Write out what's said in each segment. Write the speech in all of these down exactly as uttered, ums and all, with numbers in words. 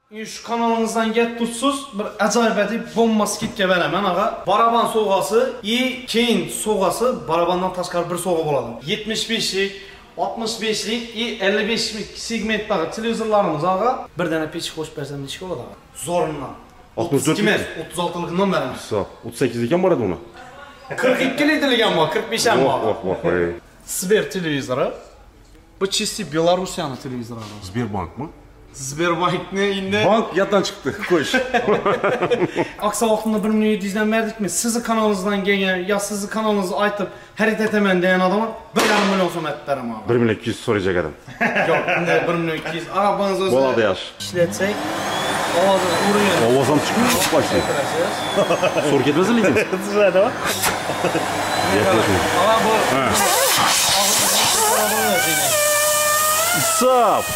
Şu kanalınızdan get tutsuz bir acayip bomba skitke veremem ağa. Baraban soğası, iyi keyin soğası barabandan taşkar bir soğa boladı. yetmiş beşlik, altmış beşlik, iyi elli beşlik segmentdagi televizorlarımız ağa. Bir tane peçik hoş bersem neçe oladi ağa? Zorundan. otuz iki emas, otuz altılıkından veremem. Sağ. otuz sekiz iken baradi ona. qirq ikki litrligan bor, qirq besh ham bor. Voh, voh, voh. Sber televizoru. Bu чисто Belarusiyani televizori. Sberbank mı? Sberbankni endi Bank yatdan çıktı. Koş. Aksa vaqtında bir million yedi yuzdan berdikmi? Sizni kanalingizdan kelgan yo sizni kanalingizni aytib xarid etaman degan odamga bir yarim million so'm aytib beraman. bir milyon iki yüz soracak adam. Yo'q, bunday bir million ikki yuz. Arabangiz o'zi Bo'ladi yaxshi. ishlatsak, ovozini urgan. Ovozam chiqib boshlaydi. So'r ketmasin lekin. Tuzadi va? Ana bu. Ha. İsaf.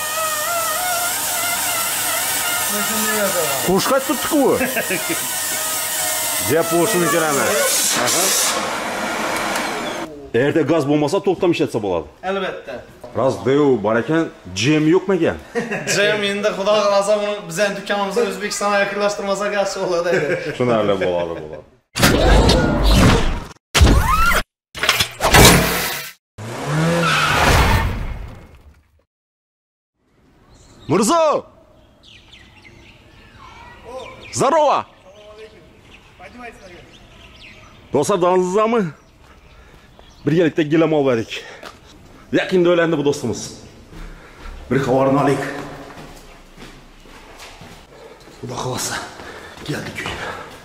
Qo'sh qaytib turibdi-ku. Deb bo'lsin ekan ana. Eğer gaz bo'lmasa to'xtam ishlatsa bo'ladi. Albatta. Razdeu bor ekan, jem yo'qmi ekan? Jem endi xudo xolasa buni bizning do'konimizga O'zbekistonga yaqinlashtirmasak yaxshi bo'ladi. Tushunarli bo'ladi, bo'ladi. Mirzo! Здорово! Dostlar danınızda mı? Birgalikda gilam olmadik. Yakında öğlendi bu dostumuz. Bir havarını alayım. Bu da havası. Geldik köyüne.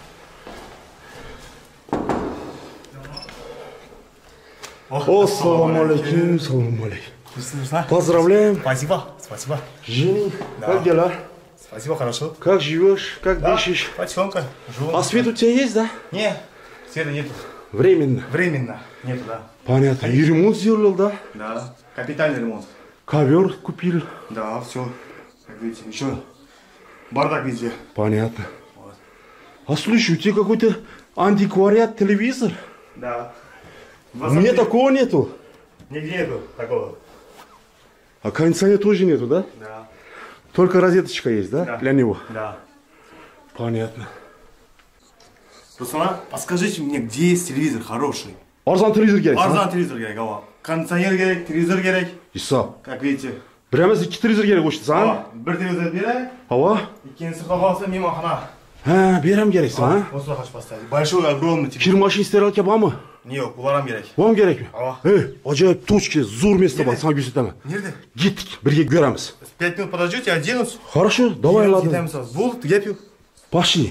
Assalamu alaikum, assalamu alaikum. Поздравляем. Спасибо, спасибо. Женя, как дела? Спасибо, хорошо. Как живешь? Как Да, дышишь? потихоньку живу. А свет у тебя есть, да? Не, света нету. Временно. Временно нету, да. Понятно. И ремонт сделал, да? Да, капитальный ремонт. Ковер купил. Да, все. Как видите, еще бардак везде. Понятно. Вот. А слушай, у тебя какой-то антиквариат телевизор? Да. У меня такого нету. Нигде нету такого. А кондиционера тоже нету, да? Да. Только розеточка есть, да? Да. Для него. Да. Понятно. Руслан, подскажите мне, где есть телевизор хороший? Арзан телевизор керек. Арзан телевизор керек, ава. Кондиционер керек, телевизор керек. İsa. Как видите. Bir emez iki televizor gerek hoştu sana. Ава, bir televizor берем. Hava? İkincisi kafası mimahana. Ha, berem gerek sana. Вот сюда хочу поставить. Большой, огромный телевизор. Kir maşin steril var mı? Yok, bularım gerek. Var mı gerek mi? Ava. Hey, acayip точки, zor место var, sana gösterme. Nerede? Gittik, birge göremiz. Пять минут подождете, оденусь. Хорошо, давай ладно. Бул, я пью. Пошли.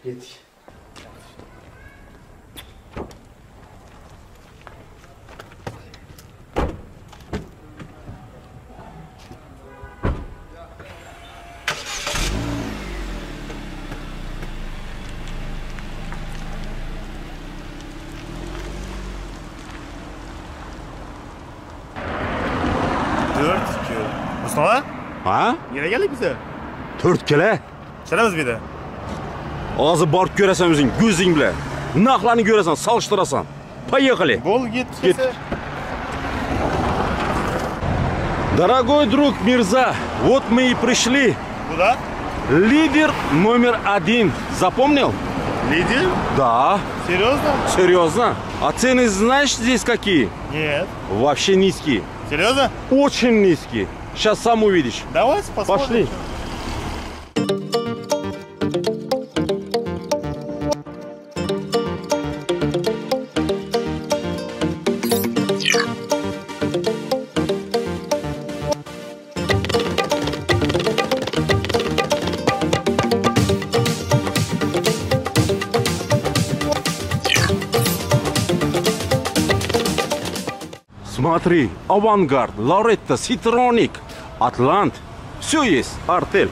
Dört kilo. Mustafa? Ha? Nereye geldik bize? Dört kele. Şeremiz bir de. Ağzı barıp göresen özün, gözün bile. Naklarını göresen, salıştırasan. Поехали. Bol git. Git. Дорогой друг Мирза, вот мы и пришли. Куда? Лидер номер один. Запомнил? Лидер? Да. Серьезно? Серьезно? А цены знаешь здесь какие? Нет. Вообще низкие. Серьезно? Очень низкие. Сейчас сам увидишь. Давайте посмотрим. Пошли. Смотри, Авангард, Лоретта, Ситроник, Атлант. Все есть, Артель.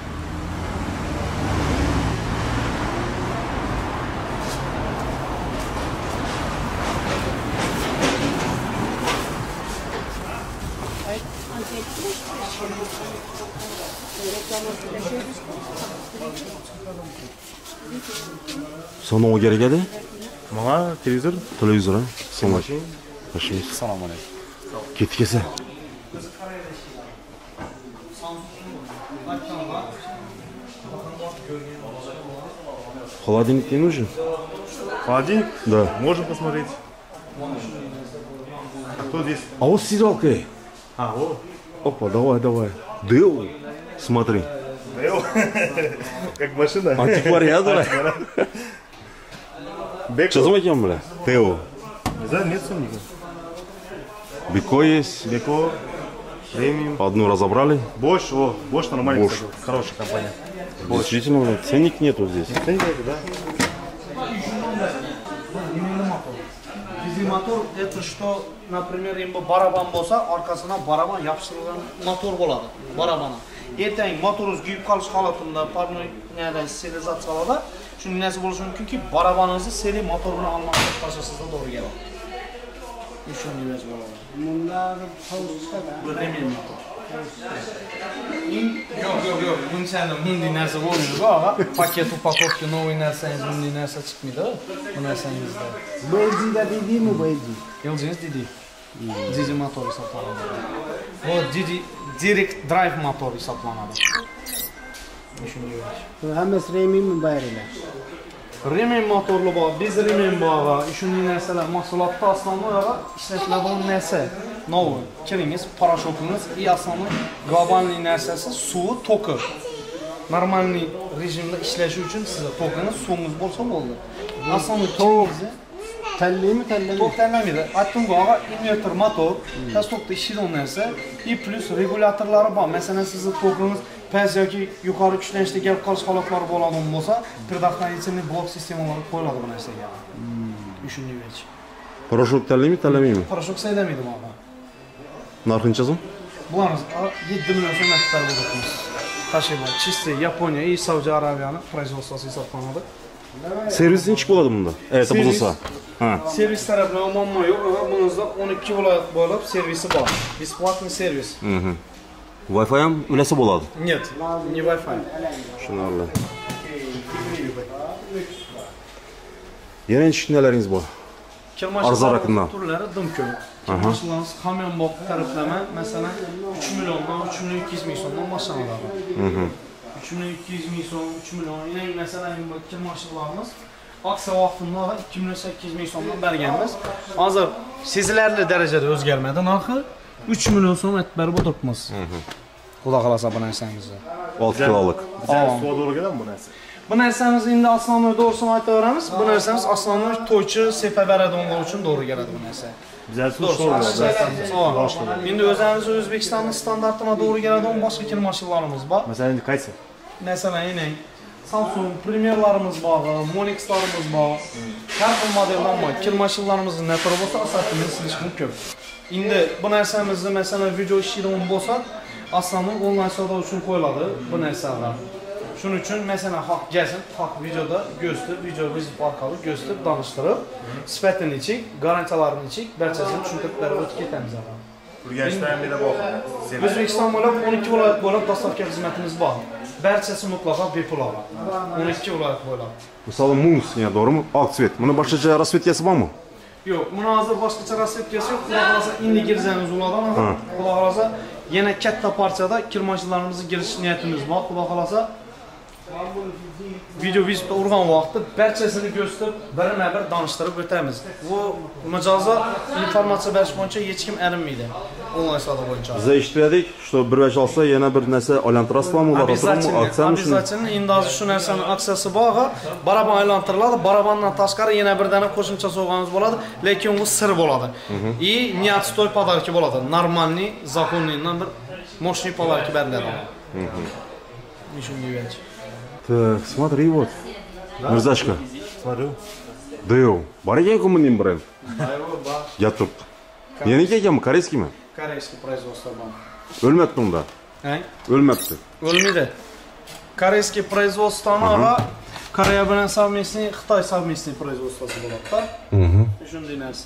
Sana o gerek geldi? Bana televizor. Televizor ha? Sana. Başımız. Salam aleyküm. Git kese. Холодильник не нужен? Холодильник? Да. Можем посмотреть. А кто здесь? А вот стиралка. А, вот. Опа, давай, давай. Дэл, смотри. Дэл. Как машина. Антиквариат, да? Беко. Что за макем, бля? Тео. Не знаю, нет сумника. Беко есть. Беко. Премиум. Одну разобрали. Bosch, о, Bosch нормальный, Bosch. кстати, хорошая компания. Действительно, бля, ценник нету здесь. Ценник, да? Дизель мотор это что, например, endi baraban bo'lsa, orqasidan baraban yapıştırılgan motor bo'ladi, barabana. Ertangi motoringiz kuyib qolish holatida parnoyada sterilizatsiyalarda shunday narsa bo'lishi mumkinki, barabaningizni seri motor bilan almashtirish processida to'g'ri keladi. Shunday narsa bo'ladi. Bunda tovusda bu remil motor. Yo'q, yo'q, yo'q. Bunchani bunday narsa bo'lmaydi, og'a. Paket upakovka novoy narsangiz bunday narsa chiqmaydi. Bu narsangizda. Bu L G'da dedingmi bu L G? L G dedi. Didi motor hisoblanadi. Bu Didi direct drive motor hisoblanadi. Shunday. Bu hammasi Remingmi bayrilar? Remen motorli bor, biz remen bor, shunday narsalar mahsulotda asosiy ishlatiladigan narsa. Novoy, kiringiz, parashokingiz, и asosiy globalniy narsasi suvi, toki. Normalniy rejimda ishlash uchun sizga tokingiz, suvingiz bo'lsa bo'ldi. Asosiy to'g'ri Tanlaymi, tanlamaymi? To'q tanlamaydi. Aytdim-ku, og'a, invertor motor, tasdiqda ishlaydigan narsa, и plus regulyatorlari bor. Masalan, sizning tokingiz past yoki yuqori kuchlanishda kelib qolish holatlari bo'ladigan bo'lsa, предохранительный blok sistemalari qo'yiladi bu narsaga. Shunday vech. Порошок tanlaymi, tanlamaymi? Parashok saylamaydi mana. Narxincha so'm? Bularimiz yetti million so'm miqdor bo'ladi. Tashiba, чистый Yaponiya и Saudiya Arabiyani производствоsi hisoblanadi. Servis nechik bo'ladi bunda? Это buzilsa. Ha. Servis tarafdan muammo yo'q, buningizda o'n ikki viloyat bo'lib servisi bor. Бесплатный servis. Mhm. Wi-Fi ham ulasa bo'ladi. Нет, не Wi-Fi. Tushunarli. Yana nechiknalaringiz bor? Arzonroqdan. Turlari dim ko'p. Mashinalarimiz hamyonbop tariflama, masalan, uch milliondan uch million ikki yuz ming so'mdan mashinalar bor. Mhm. uch million ikki yuz ming so'm, uch million, yana masalan, bu ikki mashinalarimiz aksiya vaqtida ikki million sakkiz yuz ming so'mdan berganmiz. Hozir sezilarli darajada o'zgarmadi narxi. uch million so'm aytib berib o'tiribmiz. Xudo xolasa bu narsamizni. olti kiloluk. Suva doğru gelen bu narsa. Bu narsamiz endi asosiy doğrusini aytaveramiz. Bu narsamiz asosiy to'ychi sepa beradiganlar uchun to'g'ri keladi bu narsa. Bizlar suv sho'rlar. Endi o'zimiz O'zbekistonning standartiga to'g'ri keladigan boshqa kir mashinlarimiz bor. Masalan, endi qaysi? Masalan, yine Samsung Premier'larimiz bor, Monix'larimiz bor. Har xil modellar bor. Kir mashinalarimizning naturi bo'lsa, asosiyni silish mumkin. Endi bu narsamizni masalan video ishlaydigan bo'lsak, asosiy onlayn savdo uchun qo'yiladi bu narsalar. Shuning uchun masalan haq gazin, haq videoda gösterib, video vizit orqali gösterib, danıştırib, sifatini ichik, garantiyalarini ichik, barchasini tushuntirib berib o'tib ketamiz. Urganchdan beri bor. O'zbekiston bo'ylab o'n ikki viloyat bo'ylab dostavka xizmatimiz bor. Barchasi mutlaqo bepul. o'n ikki viloyat bo'ylab. Мысалы, Mons, ya doğrumu? Ak svet. Buni boshqacha rasvetkasi bormi? Yo'q, buni hozir boshqacha rasvetkasi yo'q. Xudo xolasa endi girsangiz ulardan, xudo xolasa yana katta partiyada kir mashinalarimizga girish niyatimiz bor. Xudo xolasa video vizitda urgan vaqtda barchasini gösterib, birma-bir danıştırib o'tamiz. Bu mijozga informatsiya berish bo'yicha hech kim erinmaydi. Onlayn savdo bo'yicha. Biz eshitdik, что bir vach olsa yana bir narsa aylantirasizmi, ular Обязательно, обязательно. Endi hozir shu narsaning aksiyasi bor, baraban aylantiriladi, barabandan tashqari yana bir dana qo'shimcha sovg'amiz bo'ladi, lekin u sir bo'ladi. И неотстой подарки bo'ladi. Нормальный, законный bir мощный подарки beriladi. Shunday vach. Так, смотри вот. Мырзашка. Смотрю. Дэо. Бар ekan-ku bunday brend. Я turib. Meniki ekanmi, koreysskimi? Koreyskiy производство bor. O'lmabdi unda. Ha? O'lmabdi. O'lmaydi. Koreyskiy производствони va Koreya bilan совместный, Xitoy совместный производствоsi bo'ladi-da. Mhm. Shunday narsa.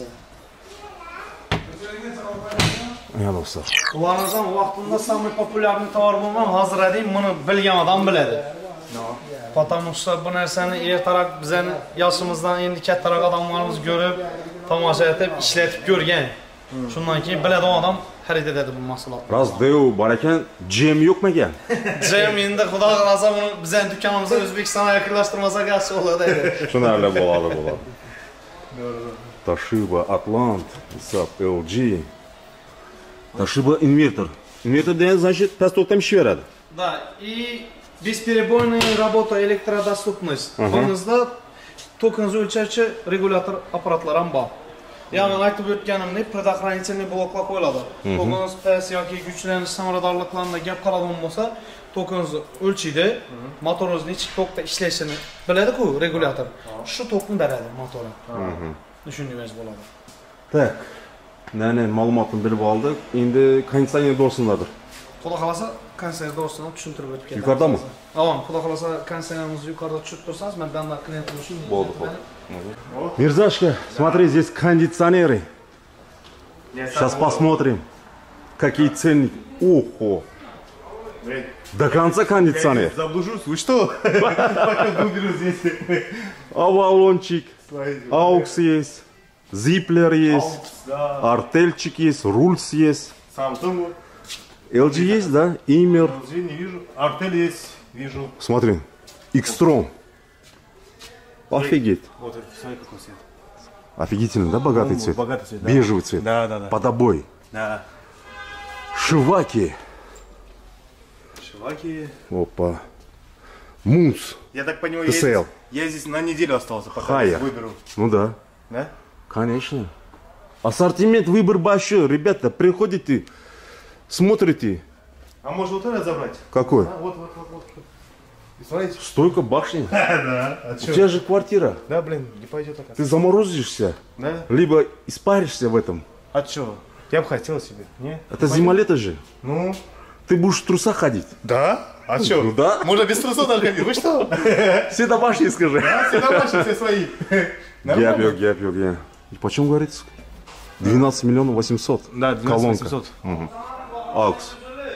Ya dostlar. Ularning vaqtida самый популярный tovar bo'lgan, hozir ayting, buni bilgan odam biladi. Потому что bu narsani ertaroq bizani yoshimizdan endi kattaroq odamlarimiz ko'rib, tomosha etib, ishlatib ko'rgan. Shundan keyin biladigan odam xarid etadi bu mahsulotni. Razdev bor ekan, jem yo'qmi ekan? Jem endi xudo xolasa buni bizning do'konimizga O'zbekistonga yaqinlashtirmasak yaxshi bo'ladi edi. Tushunarli bo'ladi, bo'ladi. Toshiba, Atlant, Sap, L G. Toshiba invertor. Invertor degan значит past tokda ishlaveradi. Да, и бесперебойная работа, электrodоступность. Buningizda tokingizni o'lchovchi regulyator apparatlar ham bor. Ya'ni aytib o'tganimdek, предохранительный bloklar qo'yiladi. Tokingiz past yoki kuchlanish samaradorliklarida gap qiladigan bo'lsa, tokingizni o'lchaydi, motoringizni ichki tokda ishlashini biladi-ku regulyator. Shu tokni beradi motorga. Tushunishingiz bo'ladi. Tak. Nani ma'lumotni bilib oldik. Endi konditsioner do'rsinlardir. Xudo xolasa konditsioner do'rsinini tushuntirib o'tib ketadi. Yuqoridami? Avon, xudo xolasa konditsionerimizni yuqorida tushirib tursangiz, men banda klient bo'lishim. Bo'ldi, bo'ldi. Мирзашка, смотри, здесь кондиционеры. Сейчас посмотрим, какие ценники. Ого! До конца кондиционер. Заблужусь, вы что? Пока выберу здесь. Авалончик, аукс есть, зиплер есть, артельчик есть, рульс есть. Samsung. эл джи есть, да? Имер. эл джи не вижу. Артель есть, вижу. Смотри, Xtron. Офигеть. Вот это, смотри, какой цвет. Офигительно, да, богатый Ну, цвет? богатый цвет, да. Бежевый цвет. Да, да, да. Под обои. Да. Шиваки. Шиваки. Опа. Мунс. Я так понимаю, ти си эл. я, я здесь на неделю остался, пока Хайер. выберу. Ну да, Да? конечно. Ассортимент, выбор большой. Ребята, приходите, смотрите. А может вот это забрать? Какой? А, вот, вот, вот, вот. И смотрите. Стойка башни. Да. А У тебя же квартира. Да, блин, не пойдет так. Ты заморозишься, Да? либо испаришься в этом. А чё? Я бы хотел себе. Не? Это зима-лето же. Ну? Ты будешь в трусах ходить. Да? А чё? Ну да. Можно без трусов даже ходить. Вы что? Все домашние скажи. Все домашние, все свои. Я пью, я пью, я. И почем говорится? двенадцать миллионов восемьсот. Да, двенадцать Колонка. восемьсот. Аукс.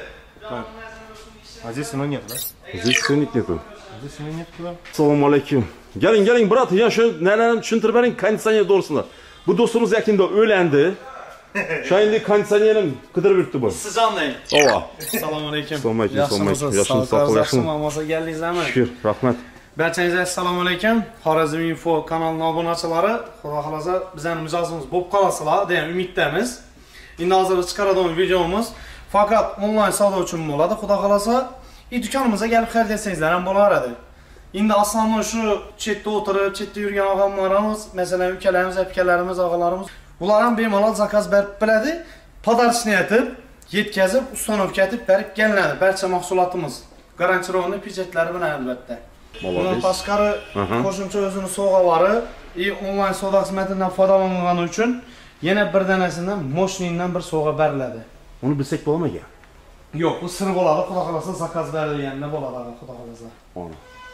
А здесь оно нет, да? Здесь ценник нету. Здесь оно нет, куда? Assalomu alaykum. Keling, keling, brat, ya shu nalarni tushuntirib bering, konditsioner to'g'risida. Bu do'stimiz yaqinda o'landi. Shu endi konditsionerim qidirib yuribdi bu. Sizamning. Ova. Assalomu alaykum. Assalomu alaykum, assalomu alaykum. Yaxshimisiz? Yaxshimisiz, sog' Yaxshimi, bo'lingizmi? ma'lumotga keldingizmi? Shukr, rahmat. Barchangizga assalomu alaykum. Xorazm Info kanalining obunachilari, xudo xolasa bizning mijozimiz bo'lib qolasizlar degan umiddamiz. Endi hozir chiqaradigan videomiz faqat onlayn savdo uchun bo'ladi. Xudo xolasa, i do'konimizga kelib xarid etsangizlar ham bo'laveradi. Endi aslında shu chetda o'tirib, chetda yurgan og'amlarimiz, masalan, ukalarimiz, akalarimiz, og'alarimiz, ular ham bemalol zakaz berib biladi. Podarchni aytib, yetkazib, ustanovka etib berib kelinadi. Barcha mahsulotimiz garantiyali pechetlari bilan albatta. Bundan tashqari qo'shimcha o'zini sovg'alari va onlayn savdo xizmatidan foydalanilgani uchun yana bir danasidan moshnindan bir sovg'a beriladi. Uni bilsak bo'ladimi aka? Yo'q, bu sir bo'ladi. Xudo xolasa zakaz berilganda bo'ladi, xudo xolasa. Ona.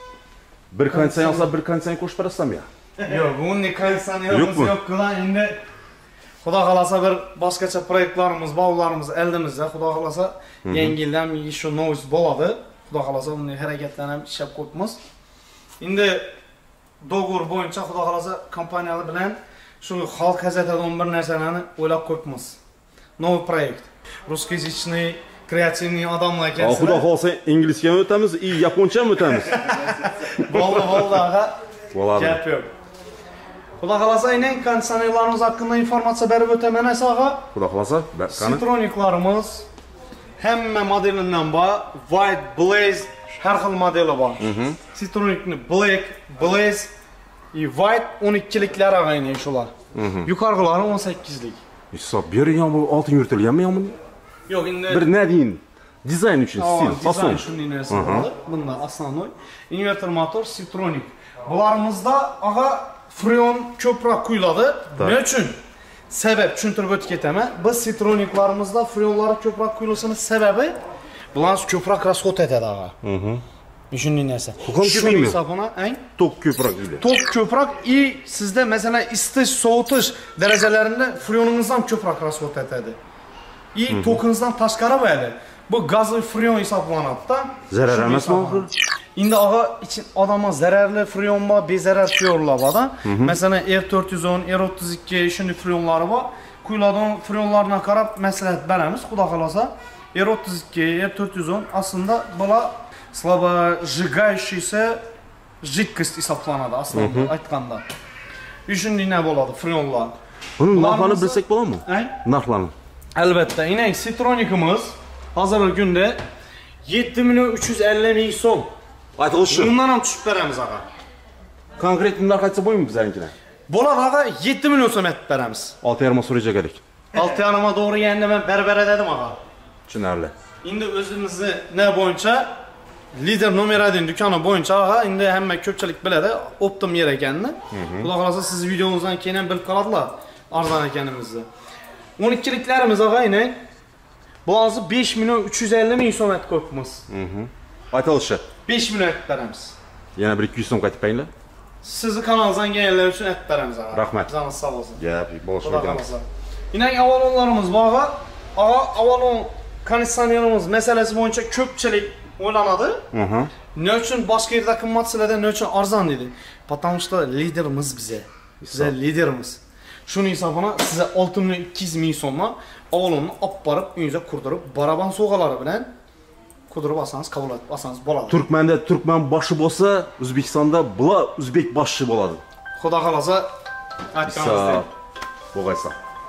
Bir konditsioner olsa, bir konditsioner qo'shib berasizmi ya? Yo'q, bunday konditsionerimiz yo'q-ku. Endi xudo xolasa bir boshqacha proyektlarimiz, bavlarimiz eldimizda, xudo xolasa yangi yildan shu novost bo'ladi. Xudo xolasa bunday harakatlarni ham ishlab qo'yibmiz. Endi do'g'ur bo'yicha xudo xolasa kompaniyalar bilan shu xalq hazatadigan bir narsalarni o'ylab qo'yibmiz. Новый проект. Русскоязычный kreativniy odamlar ekansiz. Xudo xolsa inglizcha ham o'tamiz, и yaponcha ham o'tamiz. Bo'ldi, bo'ldi, ag'a. Bo'ladi. Gap yo'q. Xudo xolasa aynan konditsionerlarimiz haqida informatsiya berib o'taman ag'a. Xudo xolasa, qani? Citroniklarimiz hamma modelidan bor. White, Blaze, har xil modeli bor. Citronikni Black, Blaze и White o'n ikkiliklar ag'ayni shular. Yuqorgilari o'n sakkizlik. Hisob bering, bu oltin yuritilganmi yo'qmi? Yo'q, endi bir ne deyin? Dizayn uchun, stil, fason. Dizayn shunday narsa bo'ladi. Bunda asosiy invertor motor Citronik. Bularımızda ağa freon ko'proq quyiladi. Nima uchun? Sabab tushuntirib o'tib ketaman. Biz Citroniklarımızda freonlari ko'proq quyilishini sababi bular ko'proq rasxod etadi ağa. Mhm. Shunday narsa. Shuning hisobiga, ang? Tok ko'proq deydi. Tok ko'proq i sizda masalan isitish, sovutish darajalarida freoningizdan ko'proq rasxod etadi. I tokinizdan tashqari bo'ladi. Bu gazli freon hisoblanadi-da. Zarar emasmi oxir? Endi og'a odamga zararli freon bor, bezarar freonlar bor-da. Masalan, R to'rt yuz o'n, R o'ttiz ikki shunday freonlari bor. quyiladigan freonlarına qarab maslahat beramiz. Xudo xolasa R otuz ikki, R dört yüz on aslında bular slabojигающийся жидкость hisoblanadi aslında aytganda. Shunday ne bo'ladi freonlar. Bunun narxlarini bilsek bo'ladimi? Ay? Narxlarini. Albatta, yine Citronikimiz hozirgi kunda yetti million uch yuz ellik ming so'm. Aytilishi. Bundan ham tushib beramiz ağa. Konkret narx aytsa bo'ladimi bizlarnikilar? Bo'ladi ağa, yetti million so'm aytib beramiz. olti yarim so'rayacak edik. olti yarim doğru endi men berbere dedim ağa. Tushunarli. Endi o'zimizni ne bo'yicha lider nomer bir dükkanı bo'yicha ağa, endi hamma ko'pchilik biladi, optim yer ekanini. Xudo xolasa siz videomuzdan keyin ham bilib qoladilar arzon ekanimizni. o'n ikkiliklarimiz ağa yine bularni besh million uch yuz ellik ming so'm aytib qo'yibmiz. Aytilishi. besh million aytib beramiz. Yana bir ikki yuz so'm qaytib beringlar. Sizni kanalingizdan kelganlar uchun aytib beramiz ağa. Rahmat. Canınız sağ olsun. Gap, bo'lishib ekanmiz. Yine avalonlarımız var ağa. Ağa avalon konditsionerimiz meselesi boyunca ko'pchilik o'ylanadı. Hı. Ne için başka yerde qimmat sizlarda, ne için arzon dedi? Потому что liderimiz bize. Bize liderimiz. Şunun hesabına size olti million ikki yuz ming so'mga avalonni olib borib uyingizga qurdirib, baraban so'g'alari bilan qurdirib olsangiz, qabul etib olsangiz bo'ladi. Turkmanda Turkman boshi bo'lsa, O'zbekistonda bular o'zbek boshi bo'ladi. Xudo xolasa aytganimizdek. Bo'g'aysa.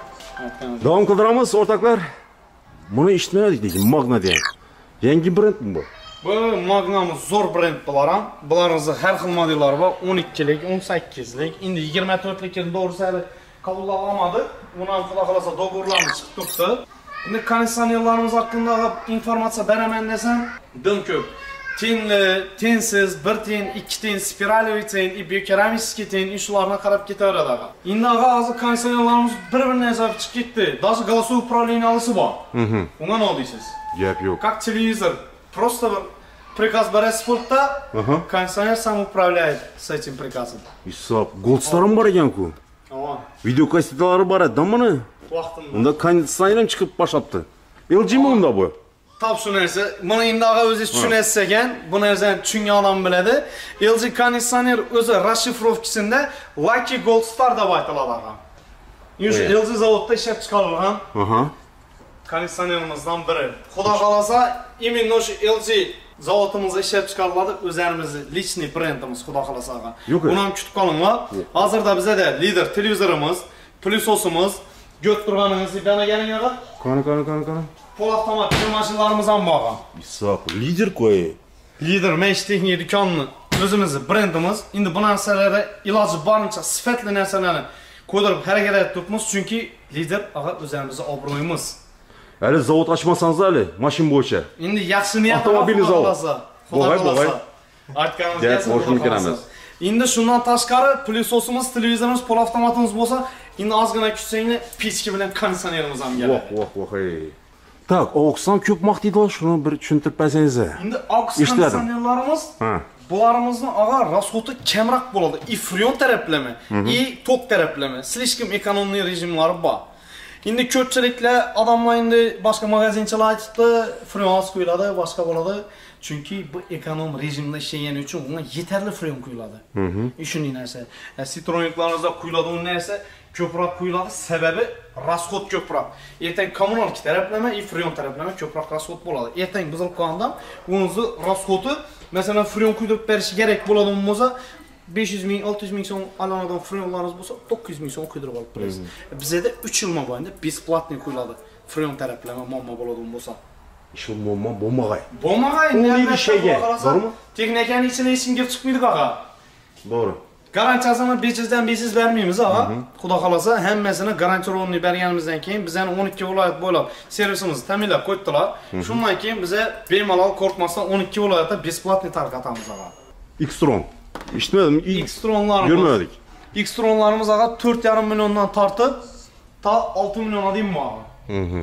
Davom qildiramiz o'rtoqlar. Buni eshitmadik lekin Magna degan. Yangi brendmi bu? Bu Magna'mız zo'r brend bular. Bularning har xil modellari bor. o'n ikkilik, o'n sakkizlik, endi yigirma to'rtlikni to'g'risi hali qabul olamadik. Buni ham xudo xolasa do'g'irlarimiz chiqib turibdi. Endi konditsionerlarimiz haqida informatsiya beraman desam, dim ko'p. Tenli, tensiz, bir ten, ikki ten, spiralli ten, biokeramический ten, shularga qarab ketaveradi ağa. Endi ağa hozir konditsionerlarimiz bir-biridan ajrab chiqib ketdi. Даже голосовой управлениялisi bor. Unga nima deysiz? Gap yo'q. Как телевизор. Просто приказ берешь пульта, кондиционер сам управляет с этим приказом. Hisob, goldstarim bor ekan-ku. Ava. Video kasetalari bor edi, buni. Vaqtimda. Unda konditsioner ham chiqib boshapti. L G mi unda bu? Tap shu narsa. Buni endi ağa o'zi tushunasiz ekan, bu narsani tushungan odam biladi. L G konditsioner o'zi расшифровкасында Lucky Gold Star deb aytiladi ağa. Ya'ni L G zavodda ishlab chiqarilgan Aha. konditsionerimizdan biri. Xudo xolasa, именно shu L G zavodimizda ishlab chiqariladi, o'zlarimizni личный brendimiz xudo xolasa ağa. Buni ham kutib qolinglar. Hozirda bizda lider televizorimiz, plyusosimiz, göt turganingizni beraganing ağa. Qani, qani, qani, qani. Pol avtomat mashinalarimiz ham bor ağa. Hisob, lider qo'y. Lider mesh texnik do'konni o'zimizni brendimiz. Endi bu narsalarga iloji boricha sifatli narsalarni qo'ydirib harakat etibmiz, chunki lider ağa o'zimizning obro'yimiz. Hali zavod ochmasangiz hali, mashina bo'yicha. Endi yaxshini avtomobil zavod. Bo'g'ay, bo'g'ay. Aytganimizdek, boshim kiramiz. Endi shundan tashqari plyusosimiz, televizorimiz, pol avtomatimiz bo'lsa, endi ozgina kutsanglar, pechka bilan konditsionerimiz ham keladi. Voh, voh, voh. Tak, oqsan ko'p maqtaydilar, shuni bir tushuntirib bersangiz. Endi oq konditsionerlarimiz bularimizni ağa расходы kamroq bo'ladi. I freon taraflama, i tok taraflama. Слишком ekonomli rejimlari bor. Endi ko'pchiliklar odamlar endi boshqa magazinchilar aytibdi, freon qo'yiladi, boshqa bo'ladi. Chunki bu ekonom rejimda ishlagani uchun unga yetarli freon qo'yiladi. Shunday narsa. Citroenlarimizda qo'yiladigan narsa ko'proq qo'yiladi, sababi расход ko'proq. Ertaga kommunalki taraflama, i freon taraflama ko'proq расход bo'ladi. Ertaga buzilib qolganda, uning расходы, masalan, freon qo'ydirib berish kerak bo'ladigan bo'lsa, besh yuz ming, olti yuz ming so'm alanadigan freonlarimiz bo'lsa, to'qqiz yuz ming so'm qo'ydirib olib beramiz. Bizda uch yil mobaynida бесплатный qo'yiladi. Freon taraflama muammo bo'ladigan bo'lsa. Shu muammo bo'lmag'ay. Bo'lmag'ay, nima shayga? To'g'rimi? Texnikaning ichidan hech kim kirib chiqmaydi ağa. To'g'ri. Garantiyasini besh yuzdan besh yuz bermaymiz ağa. Xudo xolasa, hammasini garantirovni berganimizdan keyin bizani o'n ikki viloyat bo'ylab servisimizni ta'minlab qo'yibdilar. Shundan keyin biza bemalol qo'rqmasdan o'n ikki viloyatda бесплатный tarqatamiz ağa. X-Tron. Eshitmadim. X-Tronlarimiz. Görmedik. X-Tronlarimiz ağa to'rt yarim milliondan tortib ta olti million deyim mi ağa? Mhm.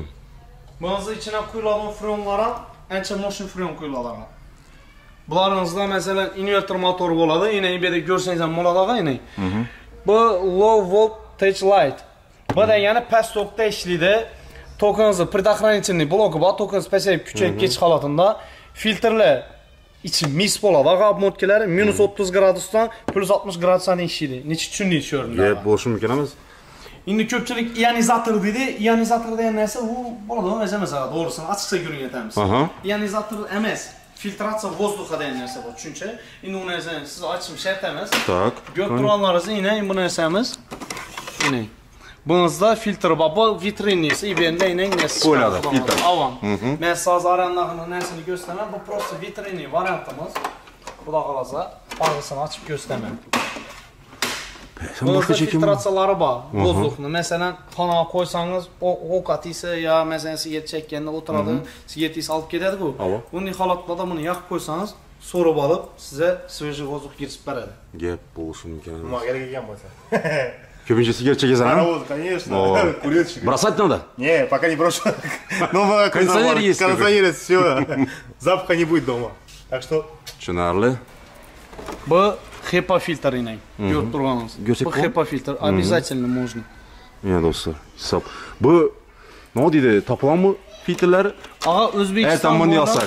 Bunun içine qo'yiladigan freonlar ham ancha motion freon qo'yiladi ağa. Bularımızda mesela inverter motor bo'ladi. Yine bu yerda ko'rsangiz ham bo'ladi ağa, yine. Bu low voltage light. Bu da yani past tokda ishlaydi. Tokingizni предохранительный bloki bor. Tokingiz pasayib kuchayib ketish holatida filtrlar içi mis bo'ladi. Ağa obmotkilari minus o'ttiz gradusdan plus oltmish gradusdan ishlaydi. Necha tushundingiz shu o'rinda? Gap bo'lishi mumkin emas. Endi ko'pchilik ionizator deydi. Ionizator degan narsa u bo'ladi, o'zi mesela doğrusunu açıkça görün etamiz. Aha. Ionizator emas, filtratsiya vozdukha degan narsa bor, tushuncha. Endi u narsani siz ochishim shart emas. Tak. Götürüyorlarız yine bu narsamiz. Yine. Bunuzda filtre bor, bu vitrinisi, ibende yine nesi Ko'yladi, filtr. Avan. Men siz arandagini narsani göstermem, bu prosta vitrini variantimiz. Xudo xolasa, og'zini ochib göstermem. Bunuzda filtratsiyaları bor, vozdukni. Masalan, tonaga qo'ysangiz, ovqat isi yo masalan sigaret chekkanda o'tiradi, sigaret isi olib ketadi-ku. Bunday holatlarda buni yoqib qo'ysangiz, so'rib olib, sizga svejiy vozduk kiritib beradi. Gap bo'lishi mumkin. Nima kerak ekan bo'lsa. Ko'pincha sigaret chekasan, ha? Конечно, курильщик. Бросать надо? Не, пока не брошу. Но кондиционер есть. Кондиционер есть, все. Запаха не будет дома. Так что... Tushunarli. Bu HEPA filtr yine. Görüp turganız. Bu HEPA filtr обязательно можно. Ya dostlar, hisob. Bu nima deydi? Topilanmi filtrlar? Ağa O'zbekistonda yasak.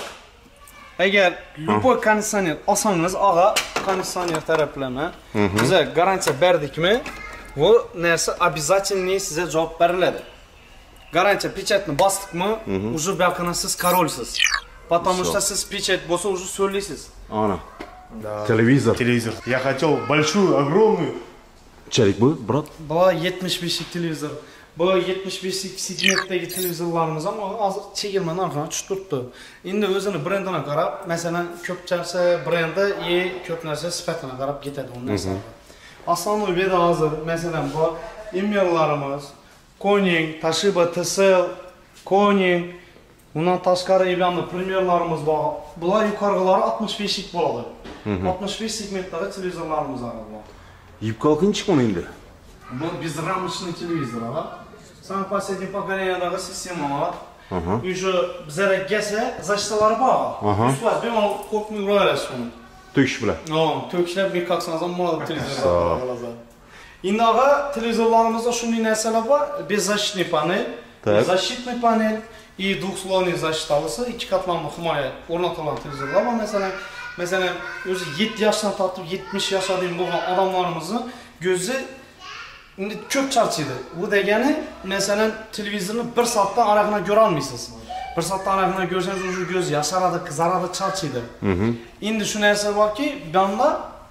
Agar любой konditsioner olsangiz, ağa konditsioner taraflama bize garantiya berdikmi, bu narsa обязательно size javob beriladi. Garantiya pechatni bosdikmi, уже buyoqqa siz korolsiz. Потому что siz pechat bo'lsa уже so'rlaysiz. Ana. Televizor. Телевизор. Я хотел большую, огромную. Çelik bu, brat? Bu yetmiş beşlik televizor. Bu yetmiş beşlik segmentdagi televizorlarimiz ham hozir chegirmani orqaga tushib turibdi. Endi o'zini brendini qarab, masalan, ko'p narsa brendi, e ko'p narsa sifatini qarab ketadi u narsa. Основной beda hozir, masalan, bu immerlarimiz, Koning, Toshiba T S L, Koning, undan tashqari e'yonli primerlarimiz bor. Bular yuqorgilari oltmish beshlik bo'ladi. oltmish besh segmentdagi televizorlarimiz bor. Yipkalkın çıkmadı indi. Bu безрамочный televizor var. Самое последнее поколениедagi sistemalar. Уже bizlarga kelsa, zashtalar bor. Üstüz bemalol qo'rqmay yuraverasiz uni. Töküş bilan. Ha, tökishlab bir qalsangiz ham bo'ladi televizor. Endi ağa televizorlarimizda shunday narsalar bor. Беззащитный panel, защитный panel и двухслойный защиталысы, ikki qatlamli himoya o'rnatilgan televizorlar bor. Masalan, Mesela o'zi yetti yoshdan tortib yetmish yoshga deyim bo'lgan odamlarimizni ko'zi endi ko'p charchaydi. Bu degani, masalan, televizorni bir soatdan araqini ko'ra olmaysiz. bir soatdan araqini ko'rsangiz, o'sha ko'z yasharadi, qizaradi, charchaydi. Endi shu narsa borki, bunda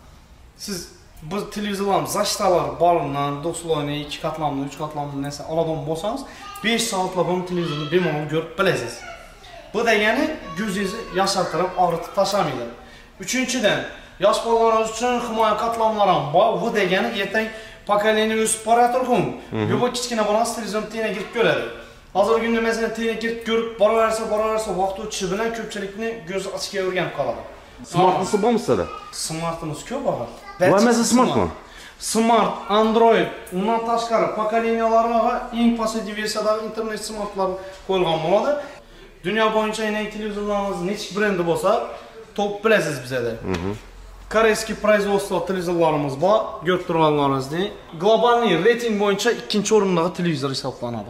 siz bu televizorlarimiz zashtalar boridan do'stlarni ikki qatlamli, uch qatlamli narsa oladigan bo'lsangiz, besh soatlab bu televizorni bemalol ko'rib bilasiz. Bu degani, ko'zingizni yashartirib, og'ritib tashlamaydi. Uchinchidan, yosh bolalar uchun himoya qatlamlari ham bor. Bu degani ertaga pokoleniya o'sib boraturgan. Bu kichkina bolangiz televizorni tena kirib ko'radi. Hozirgi kunda masalan tena kirib ko'rib boraversa, boraversa vaqt o'tishi bilan ko'pchilikni ko'zi ochga o'rganib qoladi. Smartnisi bormi sizda? Smartimiz ko'p bor. Va masalan smartmi? Smart, Android, undan tashqari pokoleniyalarga eng последний versiyadagi internet smartlar qo'yilgan bo'ladi. Dünya boyunca yine televizorlarımız neçik brendi olsa top bilesiz bize de. Koreyski производство televizorlarımız var, götürülenleriniz değil. Globalni rating boyunca ikinci orundaki televizor hesaplanады.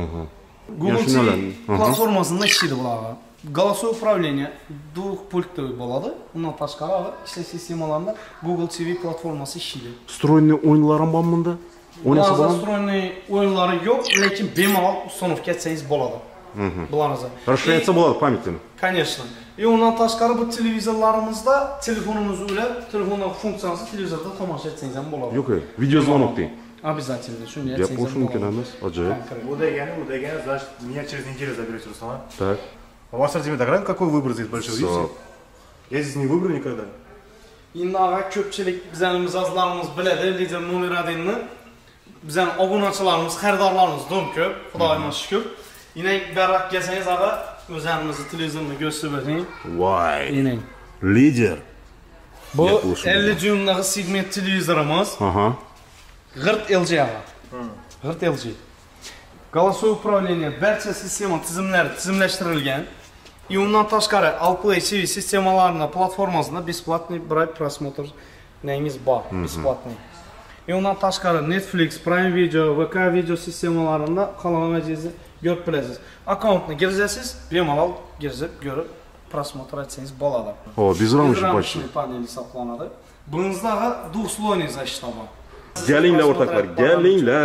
Google T V platformasında işleydi bunlar. Голосовое управление двухпультовый bo'ladi. Undan tashqari ishlash sistemalarında Google T V platforması işleydi. Stroyni o'yinlarim bor bunda? O'ynasa bo'ladi. Stroyni o'yinlari yo'q, lekin bemalol ustanov ketsangiz bo'ladi. Bularınıza. Расширяется болады памятini. Конечно. И ondan tashqari bu televizorlarimizda telefonunuzu ile telefonun funksiyası televizorda tomosha etsangiz ham bo'ladi. Yo'q, video звонок deyin. Обязательно. Shunday etsangiz ham bo'ladi. Gap bo'lishi mumkin emas, ajoyib. Bu degani, bu degani, значит, меня через неделю заберете, Руслан. Так. У вас ассортимент какой выбор здесь большой, видите? Я здесь не выберу никогда. Endi ağa ko'pchilik bizning mijozlarimiz biladi, lider nomeradini. Bizning obunachilarimiz, xaridorlarimiz do'm ko'p, Xudoga shukr. Yine berrak gelsangiz ağa o'zimizni televizorni ko'rsatib Vay. Yine. Lider. Bu elli dyumdagi segment televizorimiz. Aha. G'irt L G ağa. G'irt L G. Голосовое управление, barcha sistema tizimlari tizimlashtirilgan. И undan tashqari Alplay T V sistemalarına platformasında бесплатный брать просмотр nengiz bor, бесплатный. И undan tashqari Netflix, Prime Video, V K video sistemalarında qalamangizni görüp bilesiz. Akkauntni girasiz, bemalol girib, görüp просмотр etsangiz bo'ladi. O, безрамочный почти. Paneli saqlanadi. Buningizda двухслойный защита bor. Gelinglar o'rtoqlar, gelinglar.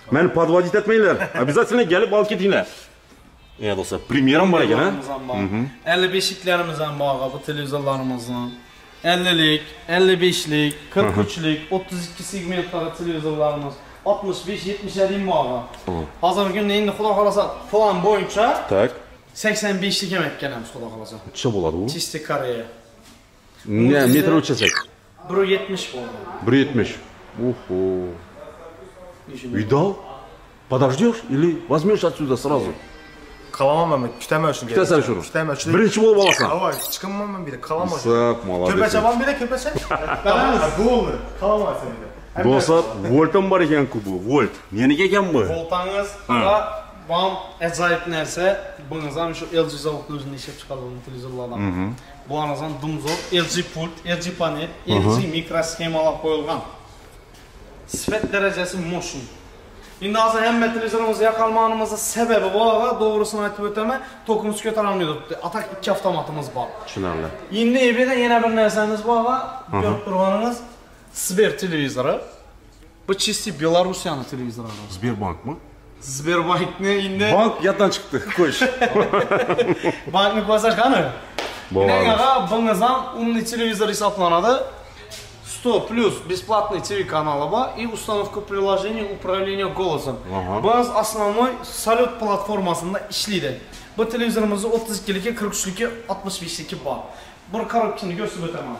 Məni podvodit etmeyinler. Обязательно gelip al ketingler. Ya dostlar, premyeram var ekan ha. elli beşliklerimizden bağa bu televizorlarımızdan. ellilik, elli beşlik, kırk üçlik, otuz iki segmentli televizorlarımız. altmış beş yetmişe deyim bağa. Hazır günde indi Xudo xolasa plan boyunca Tak. seksen beşlik emek gelemiz Xudo xolasa. Necha bo'ladi bu? Çisti kareye. Ne metr ölçesek? bir yetmiş oldu. bir yetmiş. Oho. Видал? Подождешь или возьмешь отсюда сразу? Kalamam ben, küteme için Kütesen geldim. şunu. Küteme için. Birinci bol balasan. Hava, çıkınmam ben bile, kalamam. Sap, молодец. Köpeçe ben bile köpeçe. Ben bu olur. Kalamam sen bile. Dostlar, voltam var ekan ku bu. Volt. Meniki ekan bu. Voltanız va bam acayip narsa. Bunuz ham shu L G zavodning o'zini ishlab chiqargan televizorlardan. Bu anazan dumzor L G pult, L G panel, L G mikrosxemalar qo'yilgan. Sifat darajasi mo'shin. Endi hozir hamma televizorimizni yoqolmanimizning sababi bor, to'g'risini aytib o'taman, tokimiz ko'tarilmaydi. Atak ikki avtomatimiz bor. Tushunarli. Endi evda yana bir narsamiz bor va ko'rib turganingiz Sber televizori. Bu чисто Belarusiyani televizori. Sberbank mı? Sberbankni endi Bank yatdan çıktı. Koş. bankni ko'rsak qani? Bo'ladi. Nega bungiz ham umli televizor hisoblanadi. сто плюс бесплатный ти ви каналы бар и установка приложения управления голосом. Biz основной Salut platformasında ishlaydi. Bu televizorimiz o'ttiz ikkiligi, qirq uchligi, oltmish beshligi bor. Bir korobkani ko'rsatib o'taman.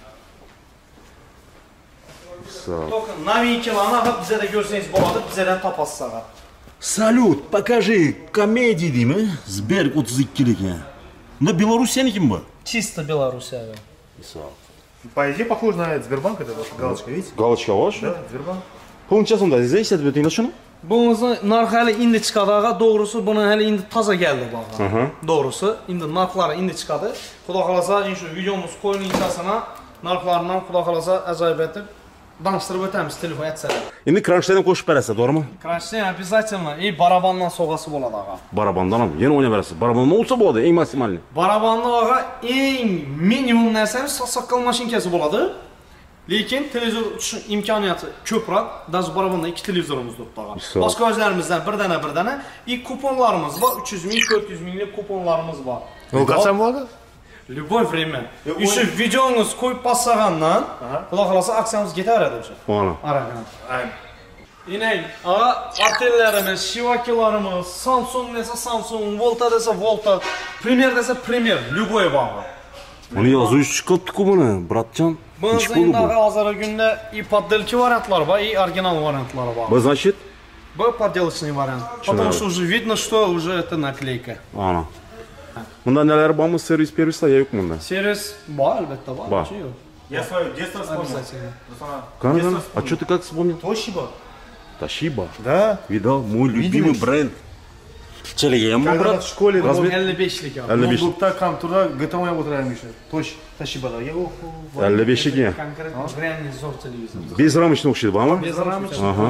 Только новинкаларni bizda ko'rsangiz bo'ladi, bizdan topasiz. Салют, покажи комедии deymi? Sber o'ttiz ikkiligi. Bunda Belarusyaniki bu? Чисто Белоруссия. По идее похож на Сбербанк, это ваша галочка, видите? Галочка ваша? Да, Сбербанк. Qanchasında izleysiz etib o'tinglar shuni? Bunun narxı hali indi chiqadi, doğrusu buni hali indi toza geldi bağa. Doğrusu indi narxlari indi chiqadi. Xudo xolasa shu videomiz qo'yilishasina narxlardan xudo xolasa ajoyib etib danıştırıp o'tamiz telefon etsalar. Endi kranchdan qo'shib berasiz, to'g'rimi? Kranchdan обязательно и barabandan so'g'asi bo'ladi ağa. Barabandan ham yana o'ynab berasiz. Barabandan olsa bo'ladi, eng maksimalni. Barabanda ağa eng minimum narsamiz saqqal mashinkasi bo'ladi. Lekin televizor uchun imkoniyati ko'proq, даже barabanda ikki televizorimiz turibdi ağa. Boshqa o'zlarimizdan bir dana bir dana и kuponlarimiz bor, uch yuz ming, to'rt yuz minglik kuponlarimiz bor. Ну, qachon bo'ladi? Любое время. Еще videongiz qo'yib passagandan, xudo xolasa aksiyamiz ketaveradi o'sha. Mana. Aragan. Inek, ağa artellerimiz, Shivakilarimiz, Samsung desa Samsung, Volta desa Volta, Premier desa Premier, любой bor. Buni yozuv chiqibdi-ku buni, bratjon. Bunun da hozirgi kunda и подделки variantlar bor, и оригинал variantlar bor. Bu значит? Bu подделочный вариант. Потому что уже видно, что уже это наклейка. Ana. Bunda neler var mı? Servis pervisler yok mu bunda? Servis bor, albatta bor. Bor. Я свое детство вспомнил. Обязательно. Канаган, а что ты как вспомнил? Toshiba. Toshiba. Да. Видал, мой любимый бренд. Челегем, Когда брат. в школе Разве? elli beşlik abi. elli beş. ноутбукта компьютерда джи ти эй o'ynab o'tirardim işte. Tosh, Toshiba'da. Я оху. elli beşlik ya. Конкретно реальный зор телевизор. Bez ramışını okşaydı bana. Безрамочный. Aha.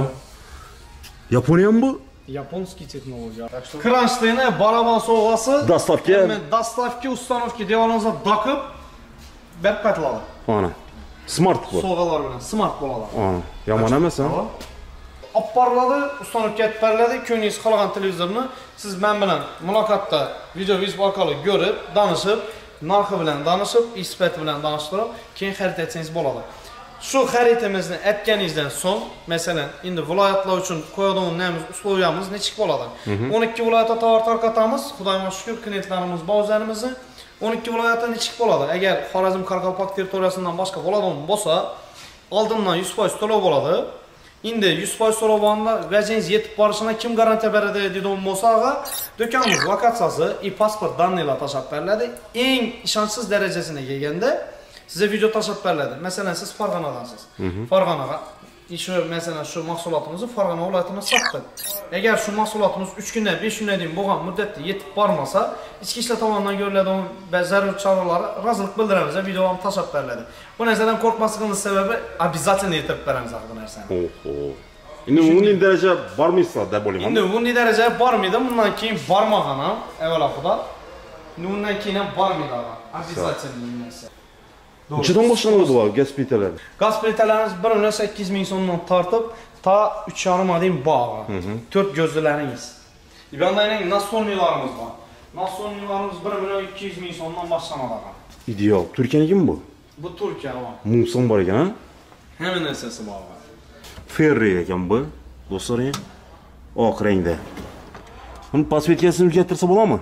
Yaponiya mı bu? Японский технология. Kranchlayni, baraban soğası. Dostavka. Dostavka, установка devorunuzga takıp berib qaytiladi. Ana. Smart bu. Soğalar bilan smart bo'ladi. Ana. Yomon emas ha? Olib boriladi, установка etib beriladi. Ko'nglingiz qolgan televizorni siz men bilan muloqotda video viz orqali ko'rib, danishib, narxi bilan danishib, isbati bilan danishtirib, keyin xarid etsangiz bo'ladi. Shu xaridimizni aytganingizdan so'ng, masalan, endi viloyatlar uchun qo'yadigan namiz, usloviyamiz nechik bo'ladi? o'n ikki viloyatda tovar tarqatamiz. Xudoga shukr, klientlarimiz bor o'zlarimizni. o'n ikki viloyatda nechik bo'ladi? Agar Xorazm Qoraqalpoq territoriyasidan boshqa bo'ladigan bo'lsa, oldindan yuz foiz to'lov bo'ladi. Endi yuz foiz to'lov bo'lganda vajangiz yetib borishini kim garantiya beradi deydigan bo'lsa, do'konimiz lokatsiyasi, i pasport daniylar tashab beriladi. Eng ishonchsiz darajasine kelganda size video tashab beriladi. Masalan, siz Farg'onadansiz. Farg'onaga shu masalan shu mahsulotimizni Farg'ona viloyatiga sotdik. Agar shu mahsulotimiz uch kundan besh kundan keyin bo'lgan muddatda yetib bormasa, ichki ishlar tomonidan ko'riladigan zarur choralar rozilik bildiramiz, video ham tashab beriladi. Bu narsadan qo'rqmasligingiz sababi обязательно yetib beramiz bu narsani. Oho. Endi bunday daraja bormaysa deb o'ylayman. Endi bunday daraja bormaydi, bundan keyin bormagan ham, avvalo xudo. Bundan keyin ham bormaydi. Обязательно narsa. Neçədən başlanırdı bu gaz plitaları? Gaz plitalarımız bir milyon sekiz min sondan tartıp ta üç yarım adım bağa. Dört gözlüləriniz. Bir anda yine nasonyalarımız var. Nasonyalarımız bir milyon iki yüz min sondan başlanır. İdeal. Türkiye'nin mi bu? Bu Türkiye var. Musan var ekan ha? Hemen esası bağa. Ferri ekan bu. Dostlar ya. Oq rengde. Bunun pasvetkasini o'zgartirsa bo'ladimi?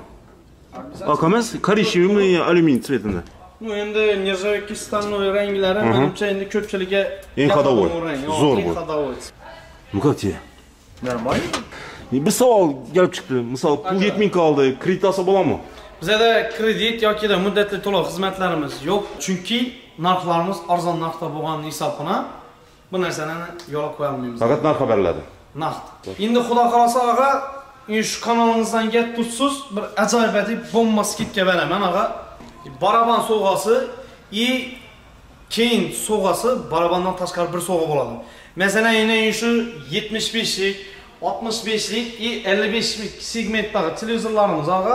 Oq emas, korishevniy alyumin tsvetida. Ну endi nержавейки стальной renglari menimcha endi ko'pchilikga eng ходовой. Zo'r bu. Ну как тебе? Нормально. Bir savol kelib chiqdi. Misol pul yetmay qoldi, kredit olsa bo'ladimi? Bizda kredit yoki da muddatli to'lov xizmatlarimiz yo'q, chunki narxlarimiz arzon narxda bo'lgani hisobına bu narsani yo'lga qo'ya olmaymiz. Faqat narx xabarladi. Narx. Endi xudo xolasa og'a, shu kanalingizdan get tutsiz bir ajoyib bomba skidka beraman og'a. Baraban soğası i keyin soğası barabandan tashqari bir soğa bo'ladi. Mesela yine şu yetmiş beşlik, altmış beşlik i elli beşlik segmentdagi televizorlarimiz og'a.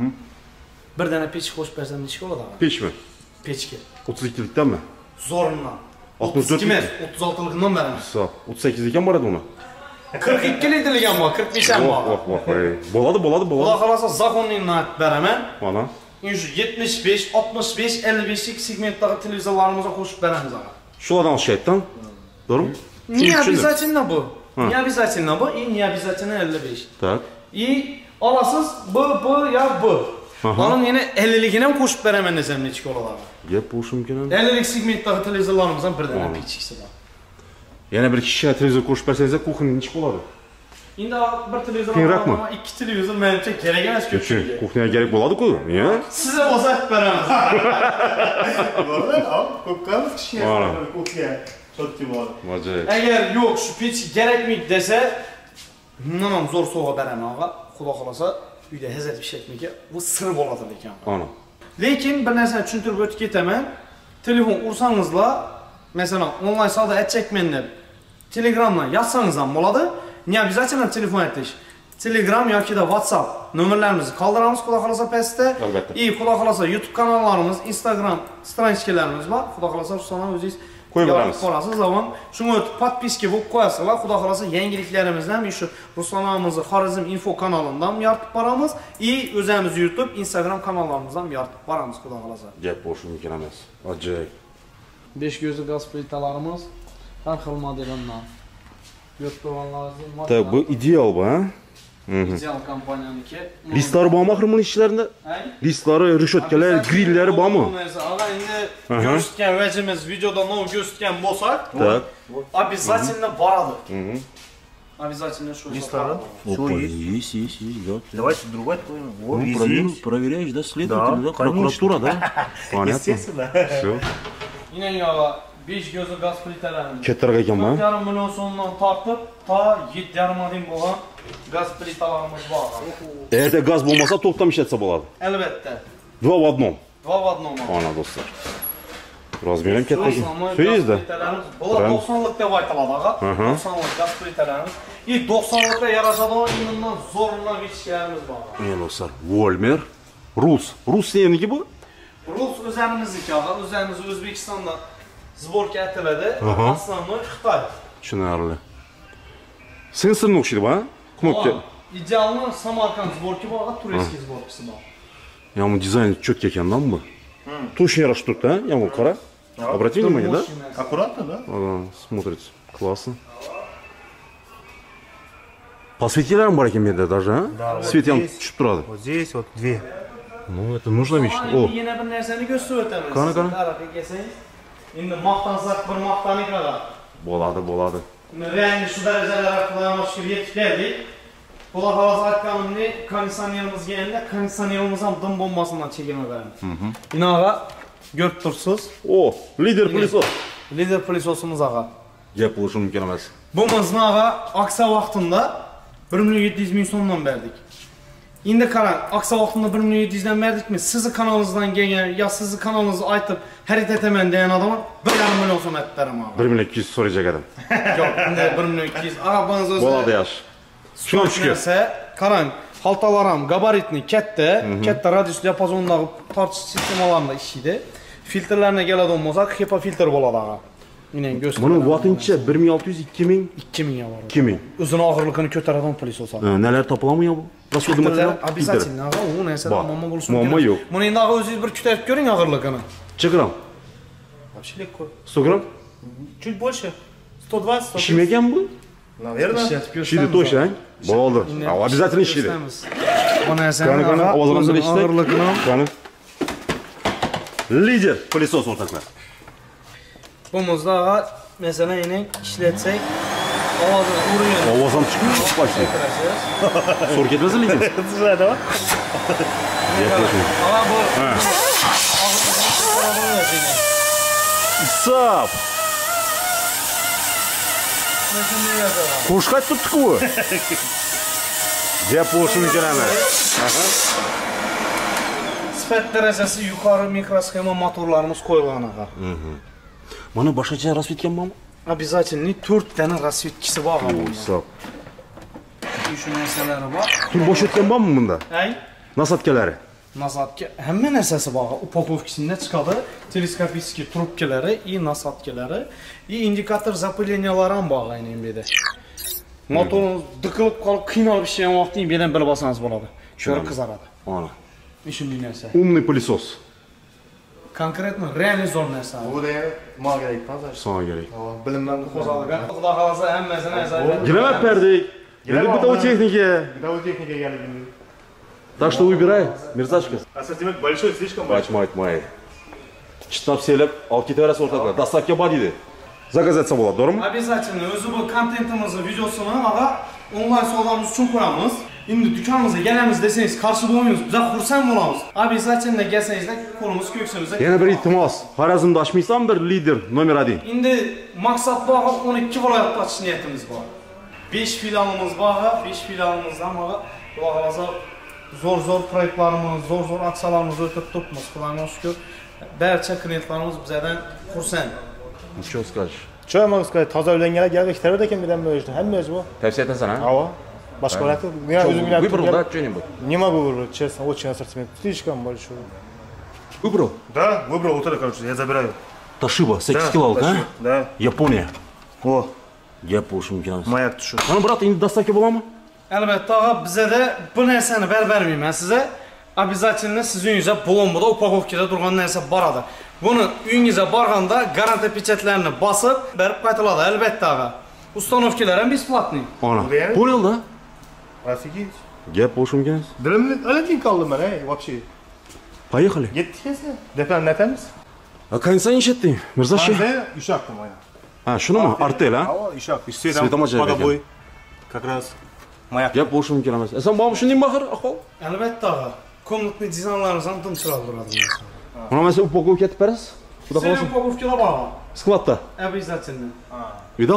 Bir dana pech qo'shib bersam necha bo'ladi og'a? Pechmi? Pechga. o'ttiz ikkilikdanmi? Zo'rindan. altmış dört emas, o'ttiz oltilikdan beramiz. Sağ. o'ttiz sekkizlikdan boradi uni. qirq ikkilik ham bor, qirq besh ham bor. Voh, voh, bo'ladi, bo'ladi, bo'ladi. Xudo xolasa zakoningdan beraman. Mana. Şu yetmiş beş, altmış beş, elli beşlik segmentdagi televizorlarımıza qo'shib beramiz og'a. Shulardan olishayapti, to'g'rimi? Не обязательно bu. Не обязательно bu, и не обязательно elli beş. Так. И alasız bu, bu ya bu. Onun yine elliligini ham qo'shib beraman desam necha bo'ladi? Gap bo'lishi mumkin. ellilik segmentdagi televizorlarimizdan bir dana pechkisi bor. Yana bir kishi televizor qo'shib bersangiz, kuxning necha bo'ladi? Endi bir televizor Kengroqmi? ama ikki televizor menimcha kerak emas ko'pchilikga. Kuxniga kerak bo'ladi-ku, ya? Sizga o'zatib beramiz. Bo'ladi, ko'pkamiz kishi kuxnya sotib oladi. Ajoyib. Agar yo'q shu pech kerakmi desa, bundan ham zo'r sovg'a beraman og'a. Xudo xolasa uyda hazat ishlatmaga bu sir bo'ladi lekin. Ana. Lekin bir narsani tushuntirib o'tib ketaman. Telefon ursangizlar, masalan, onlayn savdo etchakmen deb Telegramdan yazsangiz ham bo'ladi. Ne обязательно telefon etish. Telegram yoki da WhatsApp nomerlarimizni qoldiramiz xudo xolasa pastda. Albatta. И xudo xolasa YouTube kanallarimiz, Instagram stranичкаларimiz bor. Xudo xolasa Ruslanam o'zingiz qo'yib beramiz. Qorasiz zaman shunga o'tib podpiska bo'lib qo'yasizlar. Xudo xolasa yangiliklarimizdan shu Ruslanamimizni Xorazm info kanalidan yoritib boramiz. И o'zimiz YouTube, Instagram kanallarımızdan yoritib boramiz xudo xolasa. Gap bo'lishi mumkin emas. Ajoyib. besh ko'zli gaz plitalarimiz har xil modellardan. Так, bu ideal bu, ha? İdeal kompanyaniki. Listlari bormi axir buning ichlarida? Listlari, rishotkalar, grillari bormi? Aga endi ko'rsatgan vajimiz videoda nov ko'rsatgan bo'lsak, так. Обязательно boradi. Обязательно shu Listlari. Опа, есть, есть, есть, да. Давайте другой твой. Вот Ну, везде проверил, есть. проверяешь, да, следователь, Да, да, прокуратура, да? Понятно. Естественно. Все. Yine yo'g'a besh ko'zli gaz plitalarimiz. Kattaroq ekanmi? to'rt yarim million so'mdan tortib ta yetti yarim million bo'lgan gaz plitalarimiz bor. Erta gaz bo'lmasa to'xtam ishlatsa bo'ladi. Albatta. Два в одном. Два в одном. Ana do'stlar. Razmer ham katta ekan. So'yingizda. Bular to'qsonlik deb aytiladi, og'a. to'qsonlik gaz plitalarimiz. И to'qsonlikda yarashadigan indan zo'rlab yetishganimiz bor. Mana do'stlar, Volmer, Rus. Rus nerniki bu? Rus o'zimizniki, og'a. O'zimiz O'zbekistonda sborka etiladi. Aslan Xitoy. Tushunarli. Sensorni o'xshaydi bu, ha? Knopka. Idealni Samarkand sborki bor, turistskiy sborkisi bor. Ya bu dizayn четкий ekan-da bu. Точно yarashib turibdi, ha? Ya bu qara. Обратите внимание, да? Аккуратно, да? Ага, смотрится. Классно. Посветилар ham bor ekan bu yerda даже, ha? Svet ham tushib turadi. Вот здесь вот две. Ну, это нужная vещь. О, Yana bir narsani ko'rsatib o'tamiz. Qani, qani. Tarafiga kelsangiz. Endi maqtansak bir maqtanik qiladi. bo'ladi, bo'ladi. Rangi shu darajalarga Xudoga shukr yetib keldik. Xudo xolasa aytganimni konditsionerimizga endi konditsionerimiz ham dim bombasidan chegirma beramiz. Binoga ko'rib tursiz. O, lider plisos. Lider plisosimiz og'a. Gap bo'lishi mumkin emas. Bu miznaga aksiya vaqtida bir million yetti yuz ming so'mdan berdik. Endi qarang, aksiya vaqtida bir million yetti yuz dan berdikmi? Sizni kanalingizdan kelgan yo sizni kanalingizni aytib xarid etaman degan odam bir yarim million so'm aytib beraman. bir million ikki yuz so'rayajak edim. Yo'q, endi bir million ikki yuz. Arabangiz o'zi Bo'ladi yaxshi. Shuna tushgan. Qarang, xaltalar ham gabaritni katta, katta radius diapazondagi tortish sistemalarida ishlaydi. Filtrlarına keladigan bo'lsak, HEPA filtr bo'ladi ağa. Minen göster. Bunun vatincha bir ming olti yuz, ikki ming, ikki ming ga bor. ikki ming. O'zini og'irligini ko'taradigan plisos ağa. Neler topilamı ya bu? Rasyodu material? Обязательно ağa, u narsadan muammo bo'lishi mumkin. Muammo yo'q. Buni endi ağa o'zingiz bir ko'tarib ko'ring og'irligini. Necha gram? Вообще легко. sto gram? Чуть больше. сто двадцать, сто İşim ekan bu? Наверное. Shidi to'sh, ha? Bo'ldi. Обязательно shidi. Bu narsani Qani qani ovozimizni eshitdik. og'irligini Qani. Lider plisos o'rtoqlar. Bumuzda ağa mesela yine işletsek ovozini urgan. Ovoz ham chiqib boshlaydi. So'r ketmasin lekin. Слушай, давай. Ağa bu Isap. Qo'shqat tutdik bu. Deb bo'lishim kerak emas. sifat darajasi yuqori mikroskema motorlarimiz qo'yilgan ağa. Mana boshqacha rasvetgan bormi? Обязательно to'rt dana rasvetkisi bor ağa. Isap. Shu narsalari bor. Tur bo'sh o'tgan bormi bunda? Ay, Nasatkalari. nasatga hamma narsasi bor. Upakovkasida chiqadi. Teleskopiskiy trubkalari и nasatkalari и indikator zapылениялari ham bor aynan bu yerda. Motorimiz diqilib qolib qiynalib ishlayotgan vaqtda bu yerdan bilib olsangiz bo'ladi. Sho'ri qizaradi. Ana. Shunday narsa. Умный пылесос. Konkretno real zo'r narsa. Bu da mal gerek fazla. Sana gerek. Bilimdan Qo'zg'algan. Xudo xolasa hammasini azaldan. Giremek perdik. Endi bitav texnika. Бытовой техника geldi. Так что выбирай, мерзачка. Ассортимент большой, слишком большой. Aytma aytmay. Chitlab selib, olib ketaverasiz o'rtoqlar. Dastavka bor edi. Zakaz etsa bo'ladi, to'g'rimi? Обязательно o'zi bu kontentimizni videosini ağa onlayn savdomiz uchun qo'yamiz. Endi dukanimizga kelamiz desangiz qarshi bo'lmaymiz. Biz xursand bo'lamiz. Обязательно kelsangizlar qo'limiz ko'ksimizda. Yana bir iltimos. Xorazmda ochmaysan bir lider nomer один. Endi maqsad bor, o'n ikki viloyatda ochish niyatimiz bor. besh filialimiz bor, besh filialimizdan ağa Xudo xolasa zo'r-zo'r proyektlarimiz, zo'r-zo'r aksiyalarimiz o'tib turibmiz. Xudoga shukr. Barcha klientlarimiz bizdan xursand. Что скажешь? Что я могу сказать? Таза uylanganlar geldi ikitalar ekan bilan bo'yishdi. Hamma bu. Tavsiya etasan, ha? Ава. Boshqa vaqt men o'zim bilan Выбрал, да, что-нибудь? Не могу выбрать, честно, очень ассортимент. Слишком большой. Выбрал? Да, выбрал вот это, короче, я забираю. Toshiba sakkiz kiloluk, ha? Да. Yaponiya. О, Gap bo'lishi mumkin emas. маяк tushib. Mana brat, endi dastavka bo'ladimi? Albatta ağa bizada bu narsani ber bermayman size. Обязательно siz uyingizda bulonboda upakovkada turgan narsa boradi. Buni uyingizga borganda garantiya pechatlarini bosib berib qaytiladi albatta ağa. Установкалар ham бесплатный. Ana. Buraya? Poнял, да? Офигеть. Gap bo'lishi mumkin emas. Dilimni alatin qoldim men, ey, вообще. Поехали. Yetdik esa. Depan netamiz? A koндиционер ishatding, Mirzashi? Ben uşaktım aynen. Ha, shunimi? Artel, ha? Ава, uşak. Üstü Svetamacha подобой. Как раз маяк. Gap bo'lishi mumkin emas. Sen bormi shunday baxir ahvol? Albatta ağa. Komnatni dizaynlarimiz ham tim chiroyli bo'ladi. Mana men sen upakovka etib berasiz. Xudo Sizlar xolasa. upakovkalar bor. Skladda. Обязательно. Видал?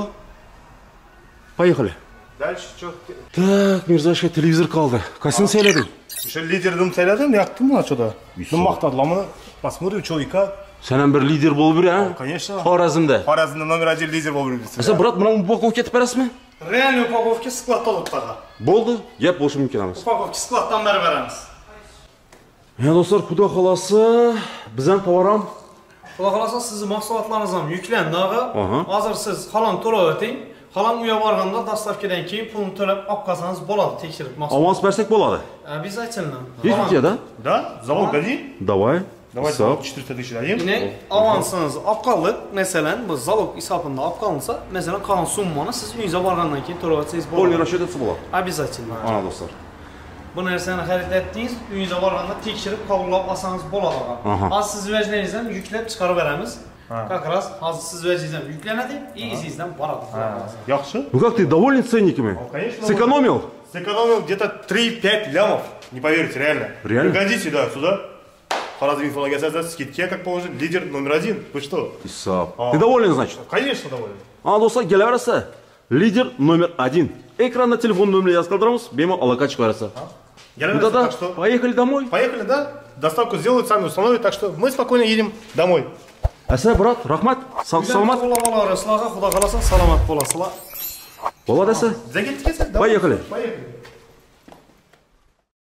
Поехали. Дальше что? Так, Mirzashi televizor qoldi. Qaysini saylading? Еще лидерdim sayladım, yaktım lan şurada. Ne maqtadılar bunu? Посмотрим, что и как. Sen ham bir lider bo'lib yur, ha? Конечно. Xorazmda. Xorazmda номер один лидер bo'lib yuribsiz. Sen brat, mana upakovka etib berasizmi? Реальный упаковка skladda turibdi ağa. Bo'ldi. Gap bo'lishi mumkin emas. Upakovka skladdan berib beramiz. Ya do'stlar, xudo xolasa, biz ham tovar ham Xudo xolasa sizni mahsulotlaringiz ham yuklandi ağa. Aha. Hozir siz xalon to'lab o'ting. Xalon uyga borganda dastavkadan keyin pulni to'lab olib qolsangiz bo'ladi tekshirib mahsulot. avans bersak bo'ladi. Обязательно. Есть у тебя, да? Да? Залог дадим? Давай. Давайте Hisob. залог четыреста тысяч дадим. Yine avansınızı olib qoldik. Masalan, bu zalog hisobida olib qolinsa, masalan, qolgan summani siz uyingizga borgandan keyin to'lab o'tsangiz Polni bo'ladi. rashat etsa bo'ladi. Обязательно. Ana do'stlar. Bu narsani xarid etdingiz, uyingizga borganda tekshirib qabullab olsangiz bo'ladi. Aha. Hozir siz vajlaringizdan yuklab chiqarib beramiz. Как раз hozir siz vajingizdan yuklanadi, и izingizdan boradi. Yaxshi. Ну как ты, доволен ценниками? Конечно. Сэкономил? Сэкономил где-то три-пять лямов. Не поверите, реально. Реально? Приходите, да, сюда. Хоразм инфология, скидки, как положено, лидер номер один. Вы что? Hisob. Ты доволен, значит? Конечно, доволен. Ana do'stlar, kelaversa, lider номер один. Ekranda telefon nomerini yozib qoldiramiz, bemalol aloqa chiqarasiz. Я Ну да, так что... поехали домой. Поехали, да? Доставку сделают, сами установят, так что мы спокойно едем домой. Asa, brat, rahmat. Sog' salomat. Xudo xolasa salomat bo'lasizlar. Bo'ladi asa. Загидки, давай. Поехали. Поехали.